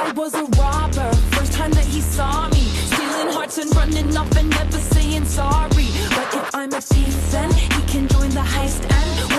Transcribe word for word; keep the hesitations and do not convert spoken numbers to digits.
I was a robber, first time that he saw me, stealing hearts and running off and never saying sorry. But if I'm a thief, then he can join the heist and